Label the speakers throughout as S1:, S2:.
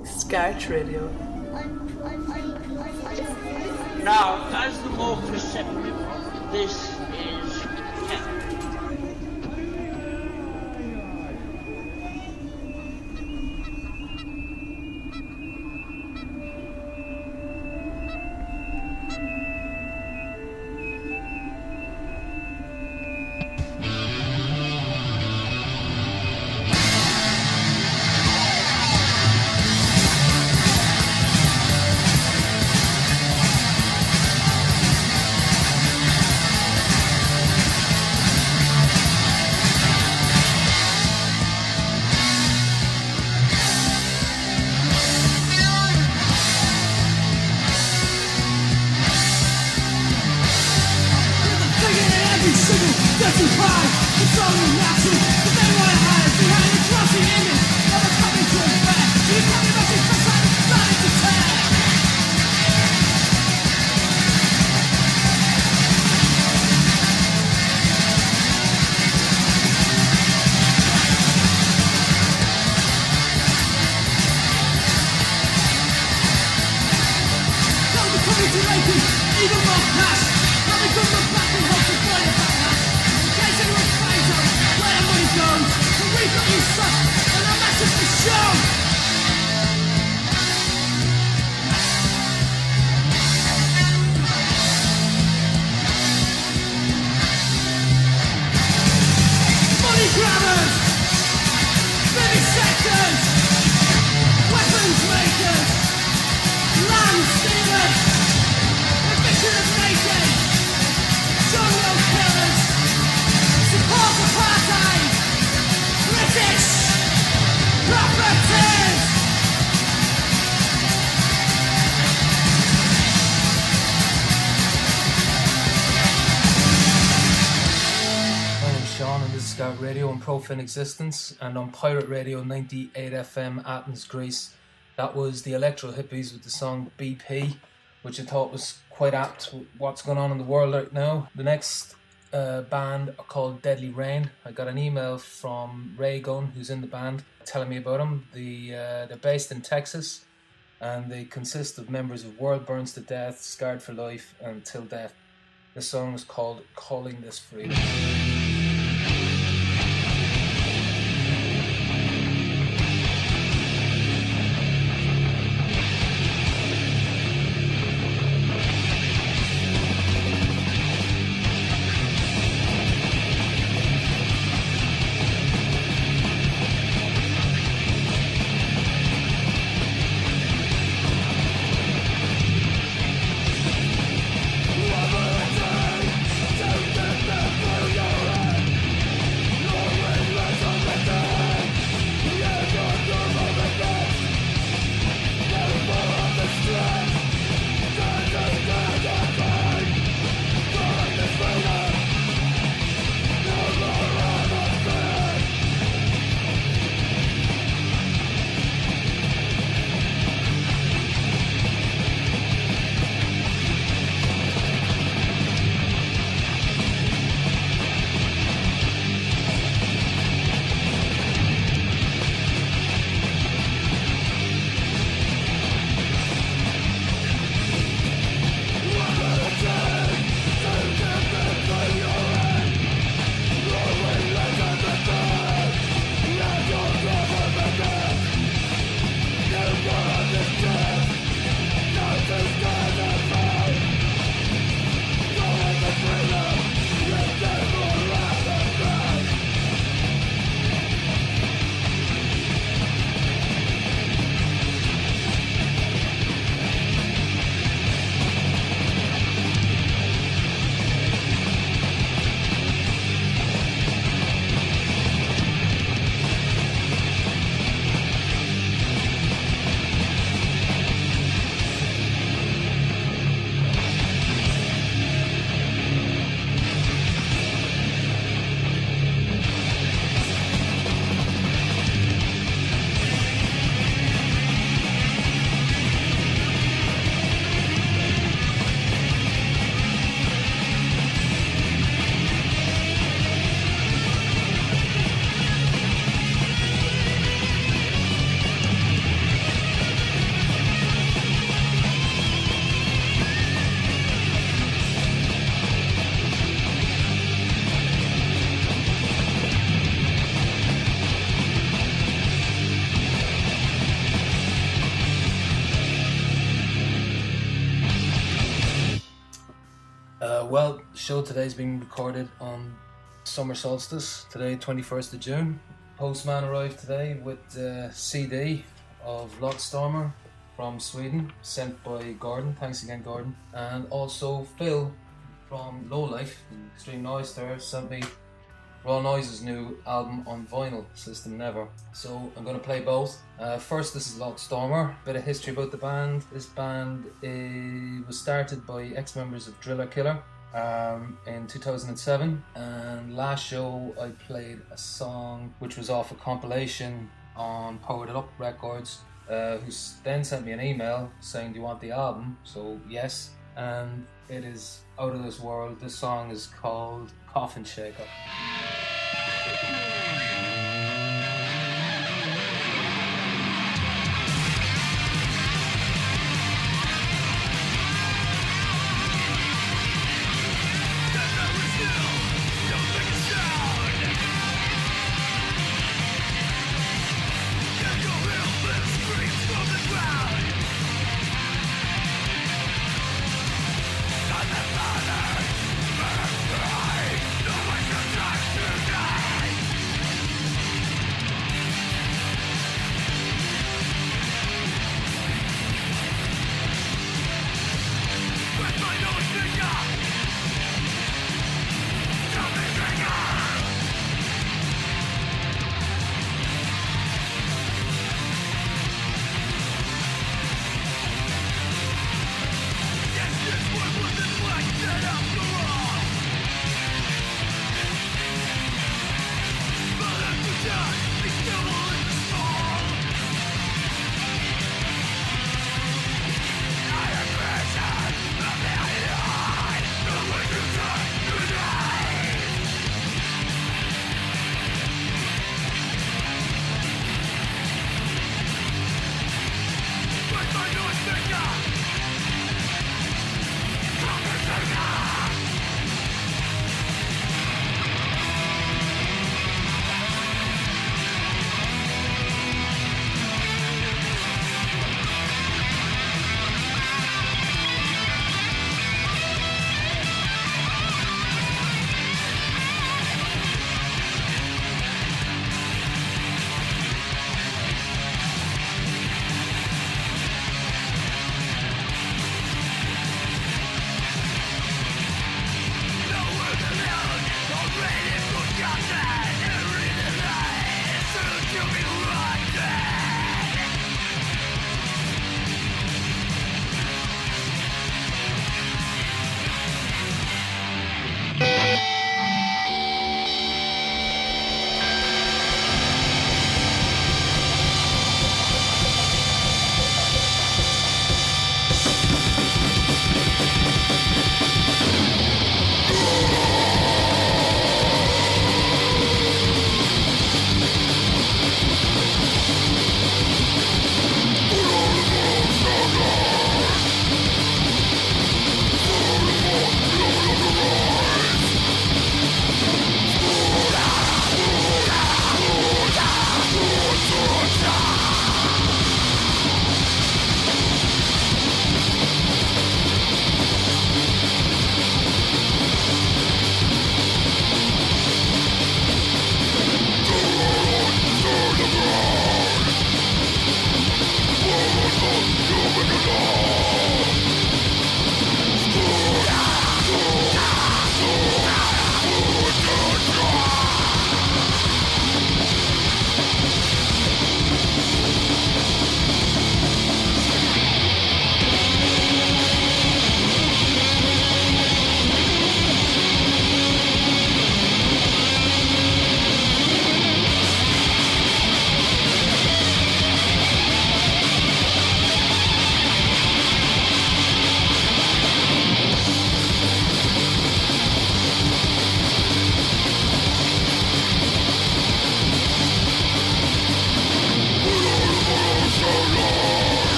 S1: Scairt Radio.
S2: Now, as the more receptive, this is Ken.
S3: Profane Existence, and on Pirate Radio 98 FM Athens, Greece. That was the Electro Hippies with the song BP, which I thought was quite apt with what's going on in the world right now. The next band are called Deadly Rain. I got an email from Ray Gunn, who's in the band, telling me about them. They're based in Texas, and they consist of members of World Burns to Death, Scarred for Life, and Till Death. The song is called Calling This Freedom.
S4: Don't
S3: Well, the show today's being recorded on summer solstice, today 21st of June. Postman arrived today with a CD of Lotstormer from Sweden, sent by Gordon. Thanks again, Gordon. And also Phil from Lowlife, Extreme Noise there, sent me Raw Noise's new album on vinyl, System Never. So I'm going to play both. First, this is Lotstormer. Bit of history about the band. This band was started by ex-members of Driller Killer in 2007, and last show I played a song which was off a compilation on Powered It Up Records, who then sent me an email saying, do you want the album? So yes, and it is out of this world. This song is called Coffin Shaker.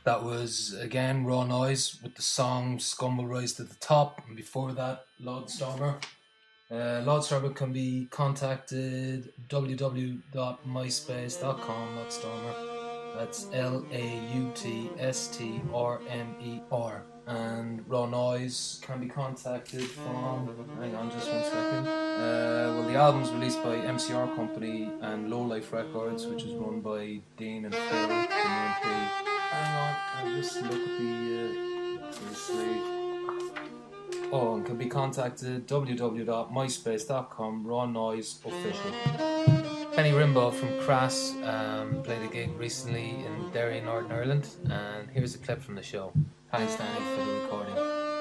S3: That was, again, Raw Noise with the song Scum Will Rise to the Top. And before that, Laudstormer. Laudstormer can be contacted www.myspace.com, Laudstormer. That's Lautstrmer. And Raw Noise can be contacted from... Hang on just 1 second. Well, the album's released by MCR Company and Lowlife Records, which is run by Dean and Phil from UMP. Hang on, I'll just look at the... and can be contacted www.myspace.com, Raw Noise Official. Kenny Rimbaud from Crass played a gig recently in Derry, Northern Ireland, and here's a clip from the show. Thanks, Danny, for the recording.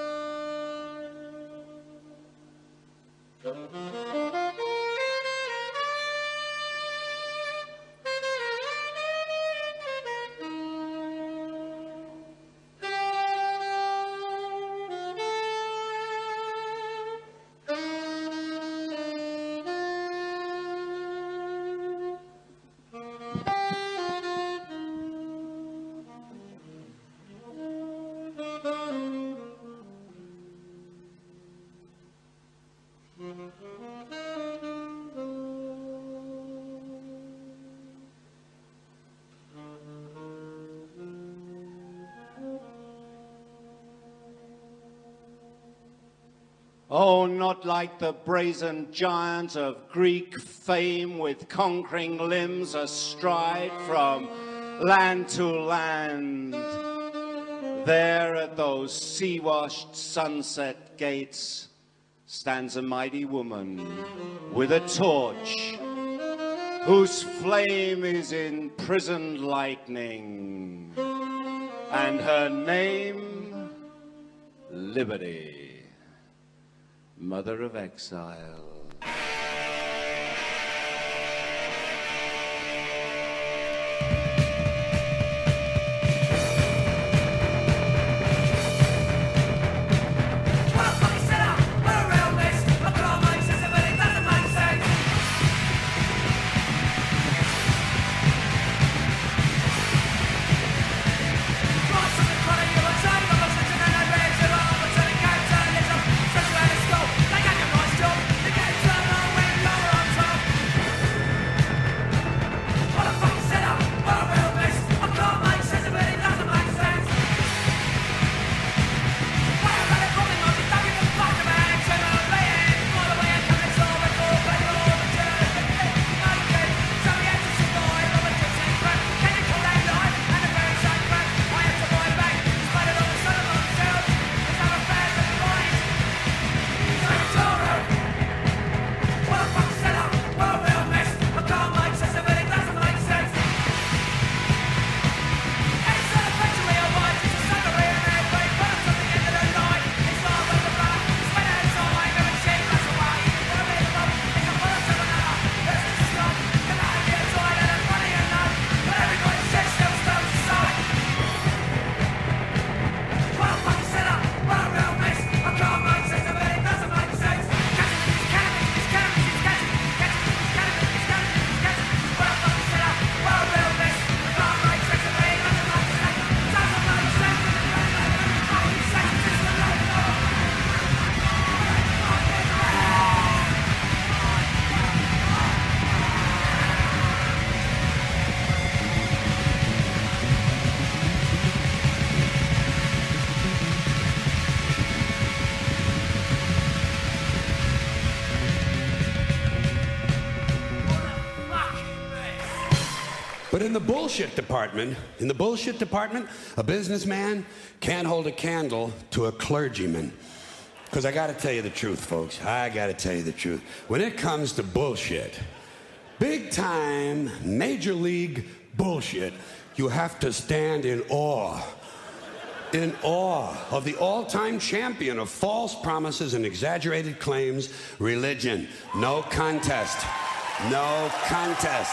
S1: Oh, not like the brazen giant of Greek fame with conquering limbs astride from land to land. There at those sea-washed sunset gates stands a mighty woman with a torch whose flame is imprisoned lightning, and her name, Liberty. Mother of exile.
S4: But in the bullshit department, a businessman can't hold a candle to a clergyman. Because I gotta tell you the truth, folks. I gotta tell you the truth. When it comes to bullshit, big time, major league bullshit, you have to stand in awe of the all-time champion of false promises and exaggerated claims, religion. No contest. No contest.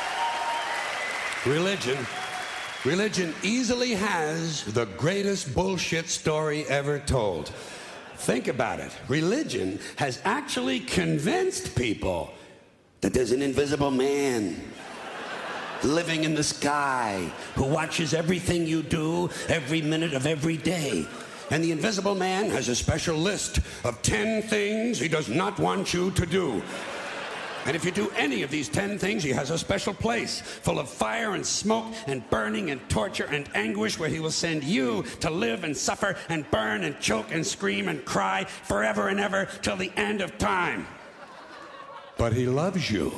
S4: Religion easily has the greatest bullshit story ever told. Think about it. Religion has actually convinced people that there's an invisible man living in the sky, who watches everything you do every minute of every day. And the invisible man has a special list of 10 things he does not want you to do. And if you do any of these 10 things, he has a special place full of fire and smoke and burning and torture and anguish where he will send you to live and suffer and burn and choke and scream and cry forever and ever till the end of time. But he loves you.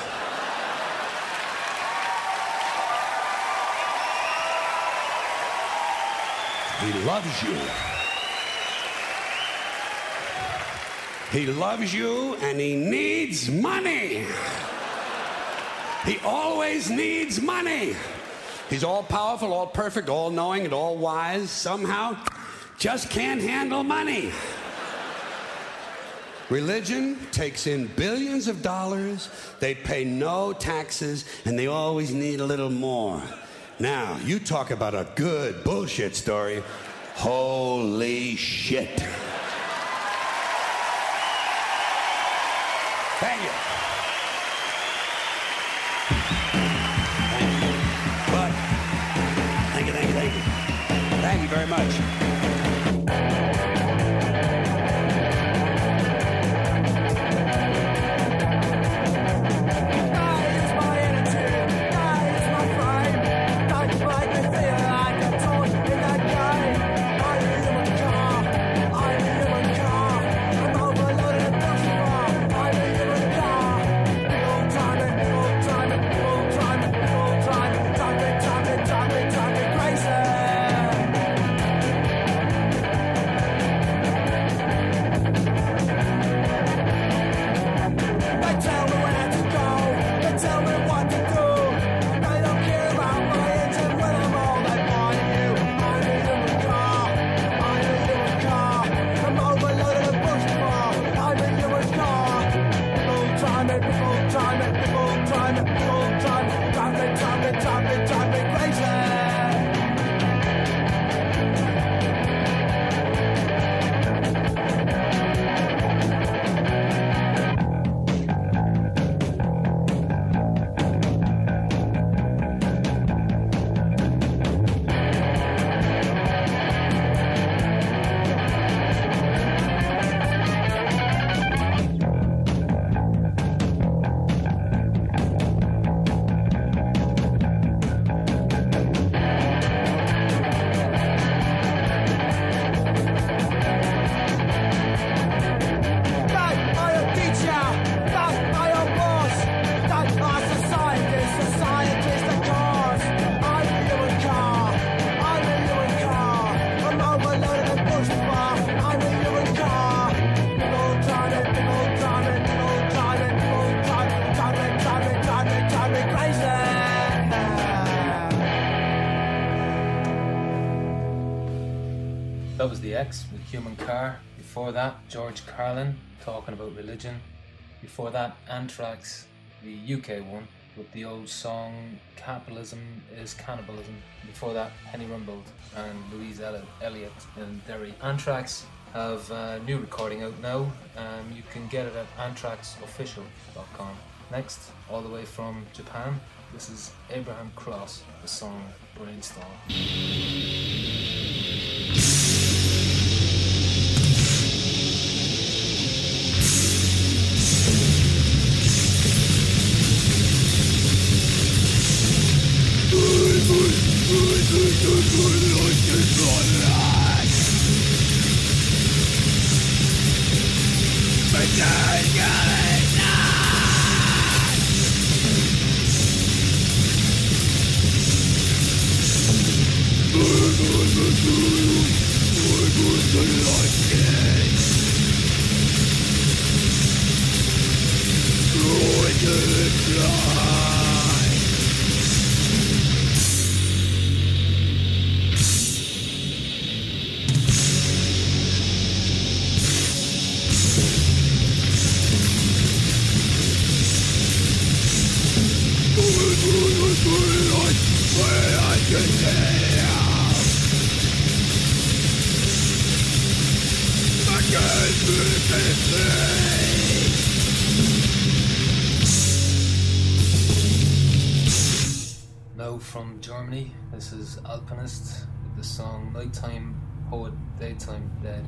S4: He loves you. He loves you and he needs money. He always needs money. He's all powerful, all perfect, all knowing, and all wise. Somehow, just can't handle money. Religion takes in billions of dollars, they pay no taxes, and they always need a little more. Now, you talk about a good bullshit story. Holy shit. Thank you. But, thank you. Thank you very much.
S3: That was The X with Human Car. Before that, George Carlin talking about religion. Before that, Anthrax, the UK one, with the old song Capitalism is Cannibalism. Before that, Henny Rumbold and Louise Elliott in Derry. Anthrax have a new recording out now. You can get it at anthraxofficial.com. Next, all the way from Japan, this is Abraham Cross, the song Brainstorm. now from Germany. This is Alpinist with the song Nighttime Poet, Daytime Dead.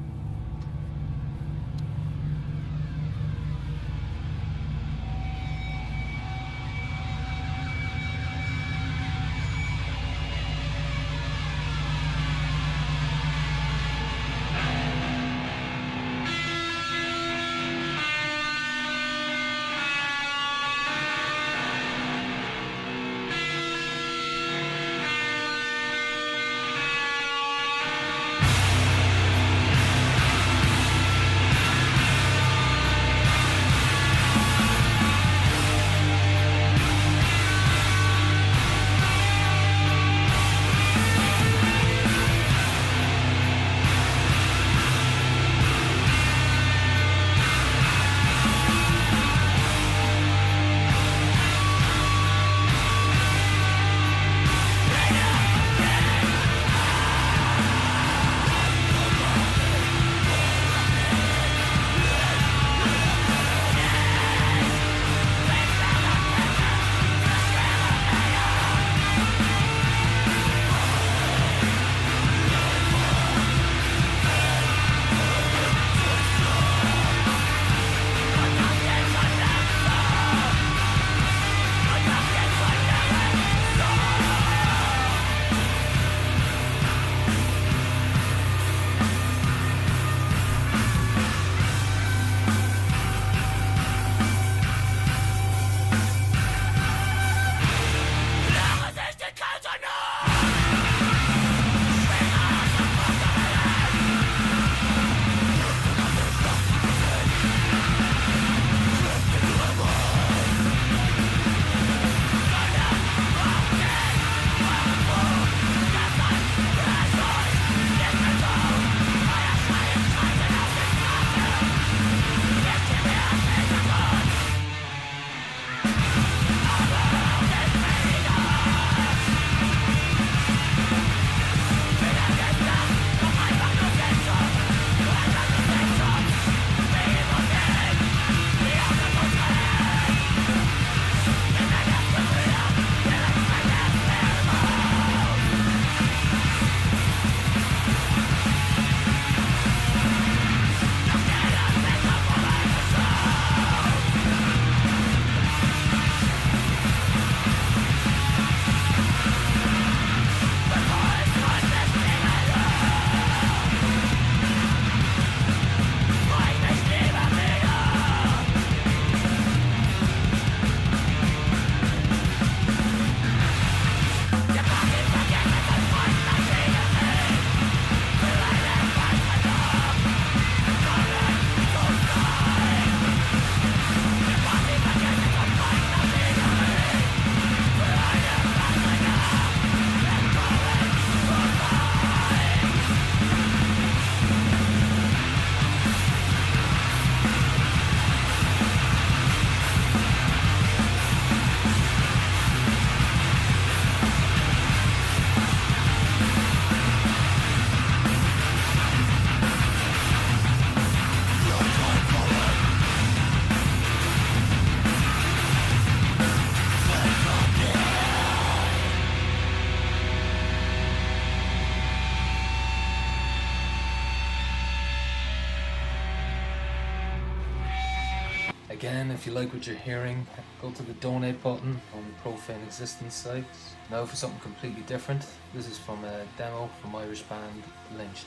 S3: Again, if you like what you're hearing, go to the donate button on the Profane Existence site. Now for something completely different. This is from a demo from Irish band Lynched.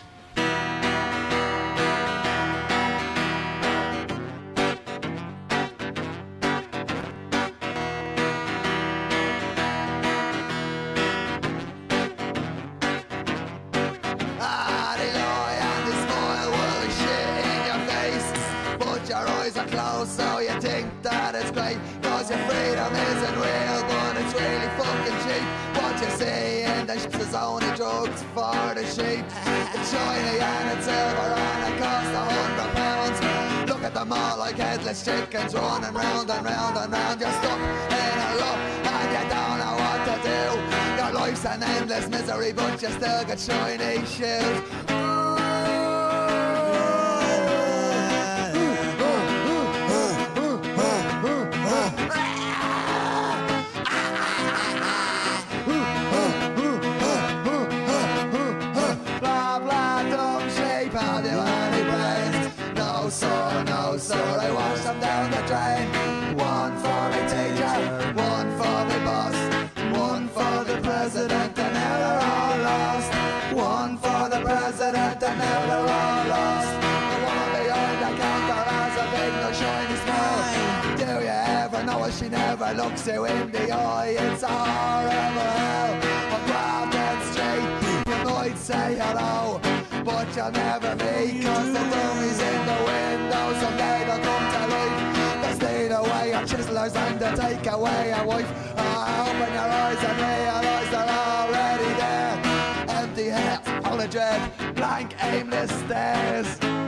S5: So you think that it's great, cause your freedom isn't real, but it's really fucking cheap. What you see in the ships is only drugs for the sheep. It's shiny and it's silver and it costs £100. Look at them all like headless chickens running round and round and round. You're stuck in a rut and you don't know what to do. Your life's an endless misery, but you still got shiny shoes. she never looks you in the eye. It's a horrible hell on Grafton Street. You might say hello, but you'll never meet, 'cause the dummies in the window someday they'll come to life. They'll steal away your chiselers and they'll take away your wife. Open your eyes and realise they're already there. Empty heads, full of dread, blank aimless stares.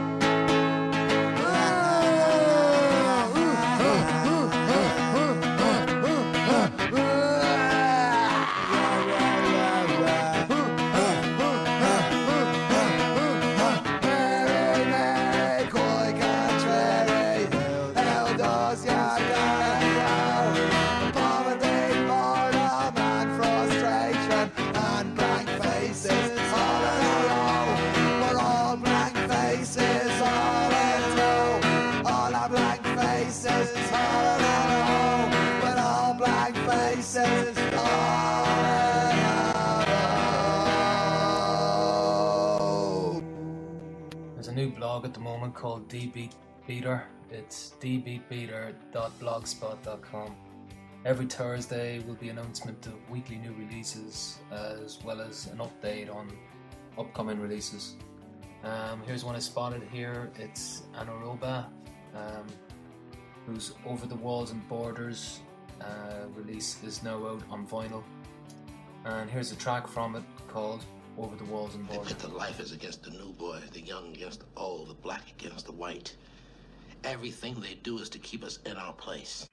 S3: There's a new blog at the moment called dbeatbeater. It's dbeatbeater.blogspot.com. Every Thursday will be an announcement of weekly new releases, as well as an update on upcoming releases. Here's one I spotted here. It's Anaroba, whose Over the Walls and Borders release is now out on vinyl. And here's a track from it called Over the Walls and Borders.
S6: The life is against the new boy, the young against the old, the black against the white. Everything they do is to keep us in our place.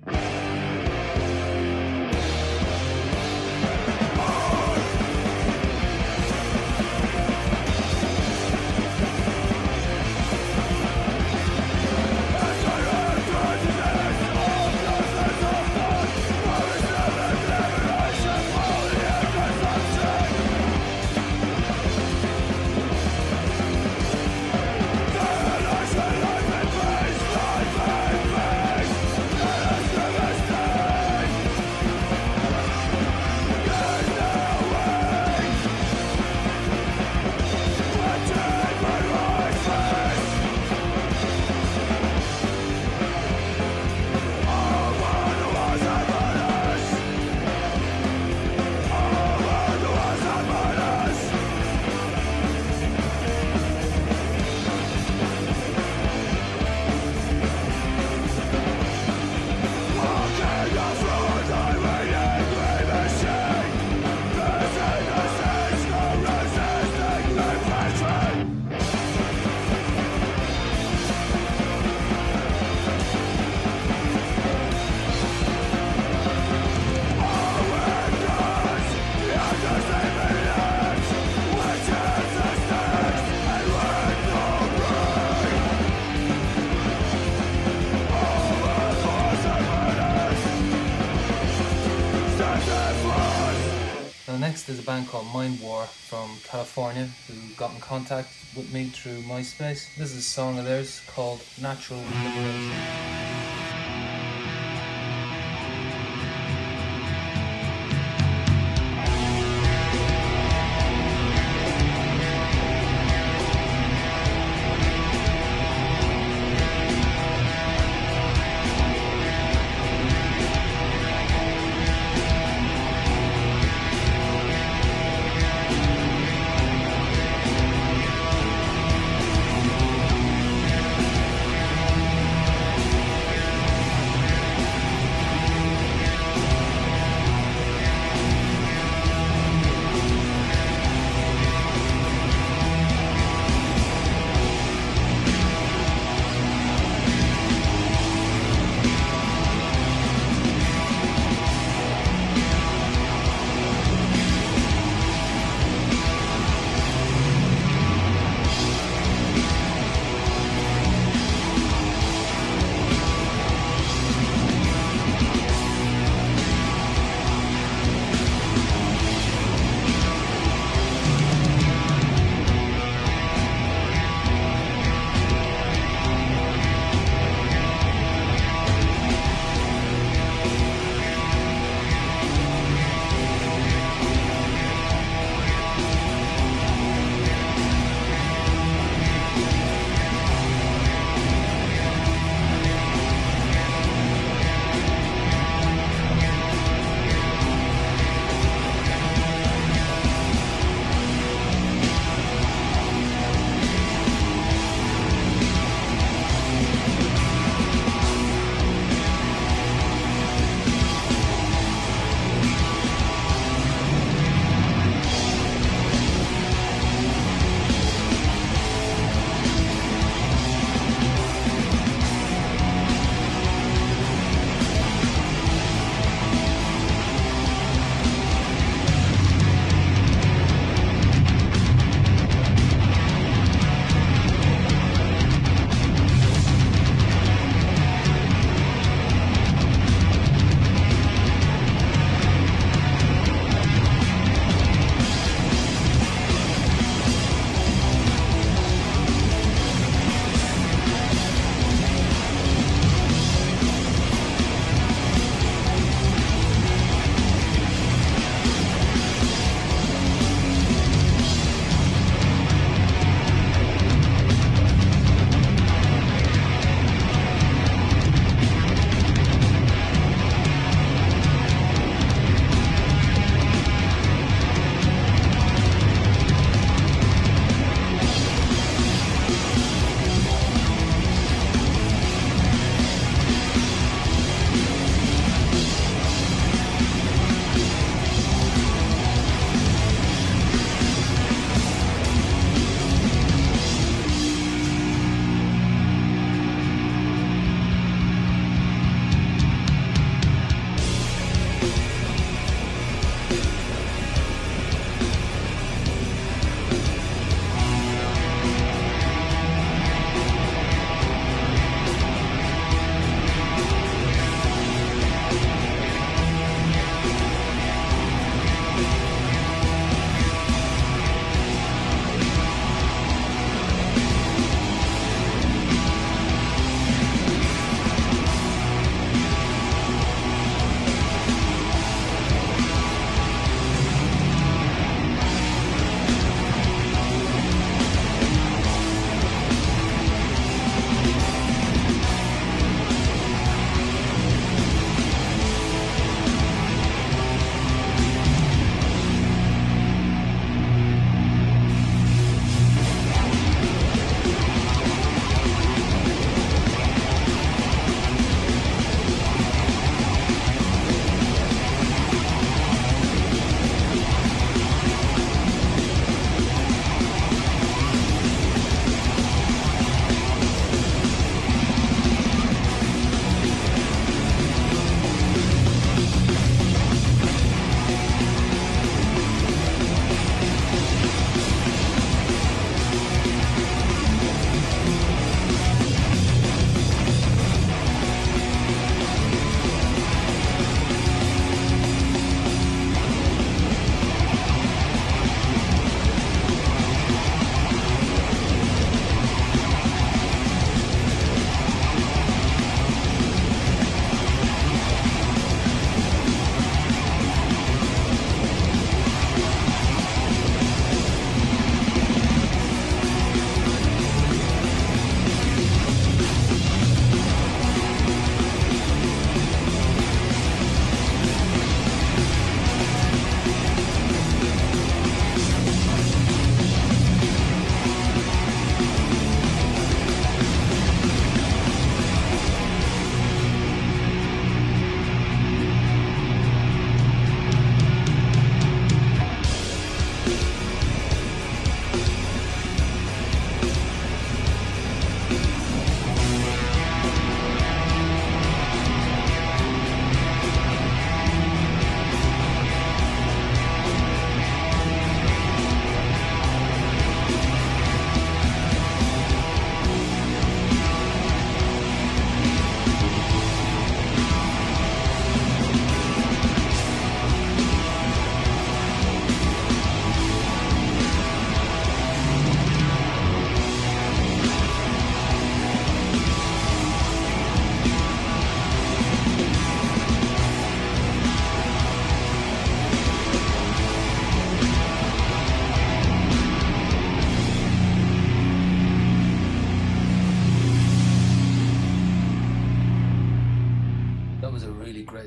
S3: Next is a band called Mind War from California, who got in contact with me through MySpace. This is a song of theirs called Natural Liberation.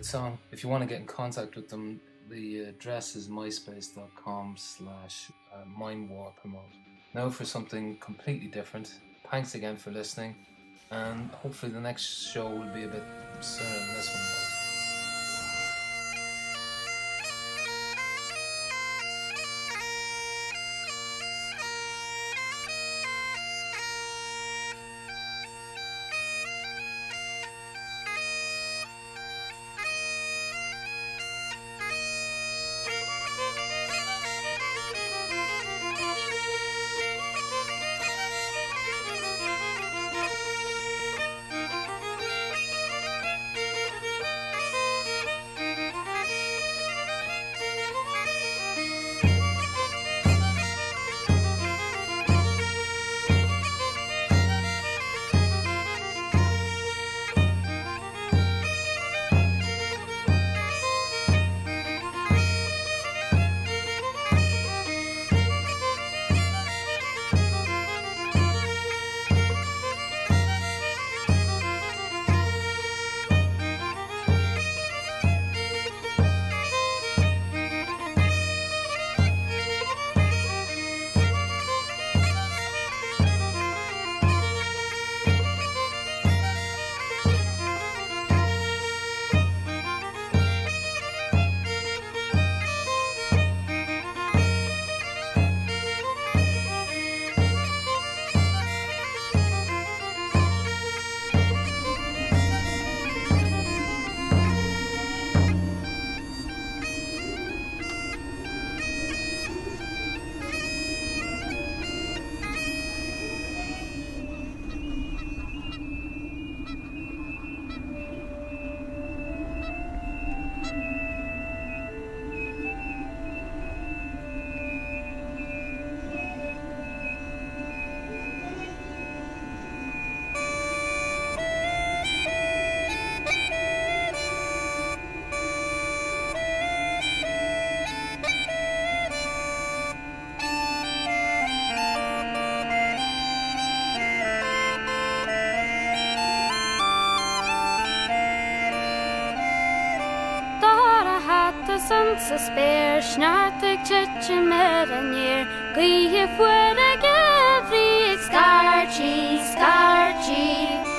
S3: good song. If you want to get in contact with them, the address is myspace.com/mindwarpromote. Now for something completely different. Thanks again for listening, and hopefully the next show will be a bit sooner than this one was.
S7: Sansa spare, snart ag titje med en year. Glie for a gavri, scarchy, scarchy.